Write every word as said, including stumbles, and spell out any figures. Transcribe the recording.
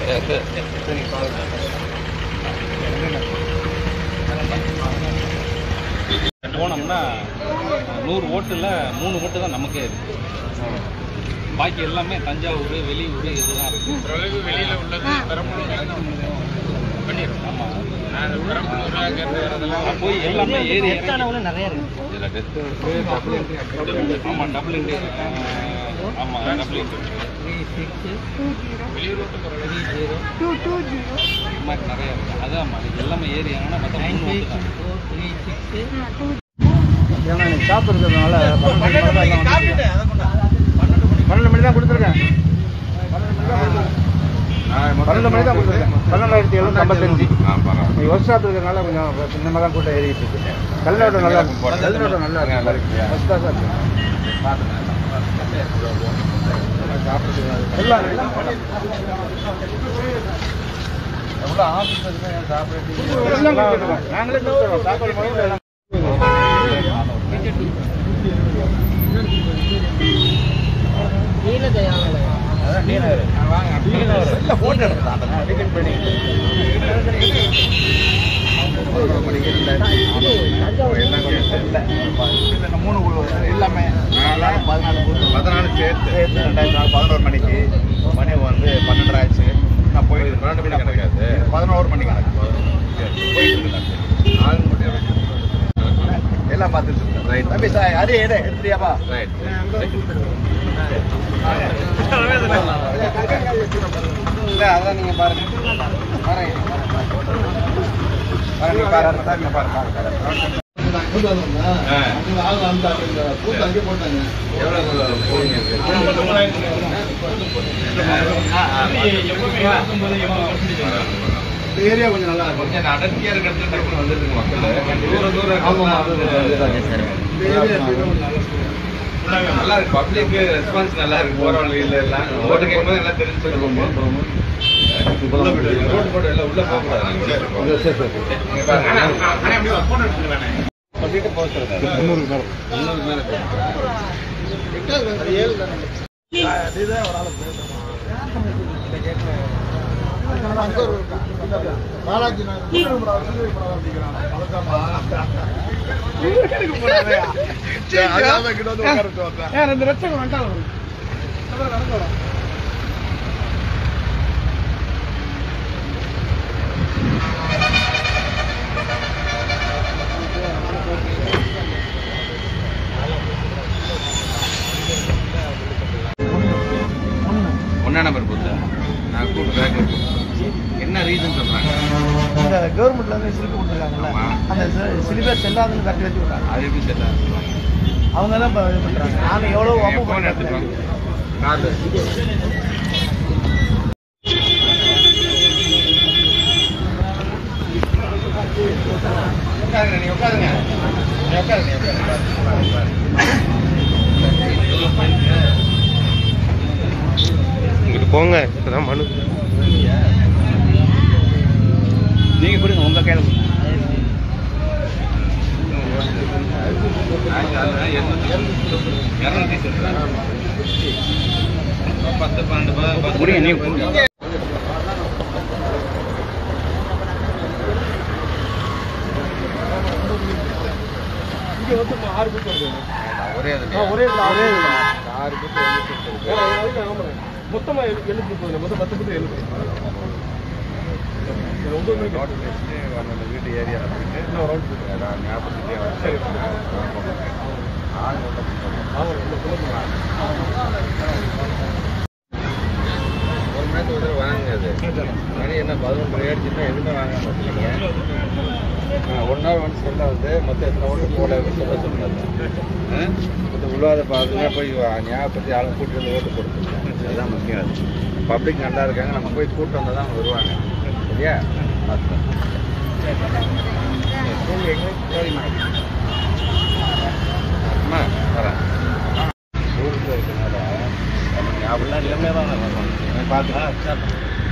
போனோம்னா நூறு ஓட்டுல மூணு ஓட்டு தான் நமக்கே இருக்கு. பாக்கி எல்லாமே தஞ்சாவூர் வெளியூர் இதுதான் இருக்கு. வெளியில உள்ளது போய் எல்லாமே ஏறி நிறைய இருக்கு. ஆமா டபுள் இன்டி ஆமா டபுள் இன்டி வெளியூர் நிறைய இருக்கு. அதான் எல்லாமே ஏறி ஆனா மொத்தம் ஏன்னா எனக்கு ஷாப் இருக்கிறதுனால பன்னெண்டு மணி தான் கொடுத்துருக்கேன். பன்னெண்டு மணி தான் கொடுத்துருக்கேன். பன்னெண்டாயிரத்தி எழுநூத்தி ஐம்பத்தஞ்சு ஒர்க் ஷாப் இருக்கிறதுனால கொஞ்சம் சின்னமாக தான் கூட்டம் ஏறிட்டு இருக்கு. கல்நோட்டம் நல்லா இருக்கும். கல்நோட்டம் நல்லா இருக்கு. ஃபஸ்ட் கிளாஸாக இருக்கு. எல்லாம் எவ்வளோ ஆஃபீஸ் சாப்பிட்டு நாங்களே சாப்பாடு எல்லாம் மூணு எல்லாமே பதினாலு பதினாலு சேர்த்து ரெண்டாயிரத்தி நாலு பதினோரு மணிக்கு மணி வந்து பன்னெண்டரை ஆயிடுச்சு. நான் போயிட்டு பன்னெண்டு மணி கிடைக்காது பதினோரு மணி கணக்கு போயிட்டு ஆள் எல்லாம் பார்த்துட்டு இருக்கேன். ரைட் தம்பி சார் அதே எடு எடுத்துறியாப்பா? ரைட் இல்லை அதான் நீங்கள் பாருங்க பாருங்க பாருங்க பாருங்க பாருங்க பாருங்க ஏரியா கொஞ்சம் நல்லா இருக்கும். கொஞ்சம் அடர்த்தியா இருக்கிறது வந்துருக்கு மக்கள் தூர தூரம் நல்லா இருக்கு. பப்ளிக் ரெஸ்பான்ஸ் நல்லா இருக்கு. போற வழியில எல்லாம் ஓட்டு கேட்கும்போது எல்லாம் தெரிஞ்சு சொல்லுவோம். ரோடு போட்டு எல்லாம் உள்ள போகக்கூடாது. சொல்லிட்டு போக சொல்லுங்க. முன்னூறு மேல முன்னூறு மேல ஏழு பாலாஜி ரெண்டு லட்சம் வேண்டாம். ஒன்னா நம்பர் போட்டு நான் கூப்பிட்டு என்ன ரீசன் சொல்றாங்க? இந்த கவர்மெண்ட்ல இருந்து சிலிப்பு கொடுத்துருக்காங்கல்ல, அந்த சிலிபஸ் செல்லாதுன்னு கட்டி வச்சு விட்டாங்க. அது எப்படி செல்லாது? அவங்க தான் இப்போ இது பண்ணுறாங்க. நாங்கள் எவ்வளோ அமௌண்ட் எடுத்துருக்கோம். காது உட்காருங்க, நீ உட்காருங்க, நீ உட்காருங்க, நீ உட்காருங்க. இங்கிட்டு போங்க, இப்பதான் மனு நீங்க கொடுங்க, உங்க கையில பத்து பன்னெண்டு கொடுங்க, நீங்க கொடுங்க. இங்க வந்து ஆறு பேர் வருது. ஒரே ஒரே ஒரே ஆறு பேர் மொத்தமா எழுநூத்தி முப்பது மொத்தம் பத்து பேர் எழுநூத்தி வீட்டு ஏரியா ஒரு மணி நேரத்துக்கு வாங்குது. மணி என்ன பதினொன்று ஏடிச்சுன்னா எதுவுமே வாங்க மாட்டீங்க. ஒன் ஹவர் ஒன்ஸ் சொல்ல வந்து மொத்தம் எத்தனை ஓட்டு போட சொல்ல சொன்னாங்க. மொத்தம் உள்ளாத பார்த்துன்னா போய் ஞாபகப்படுத்தி ஆளுங்க கூட்டி வந்து ஓட்டு போடுறது. அதுதான் முக்கியம். அது பப்ளிக் நல்லா இருக்காங்க, நம்ம போய் கூட்டம் வந்தால் தான் அவங்க வருவாங்க. சரியா? அம்மா வரேன். ஊருக்கு இருக்கனால அப்படிலாம் எல்லாமே தான் வருவாங்க. பார்த்துக்கலாம்.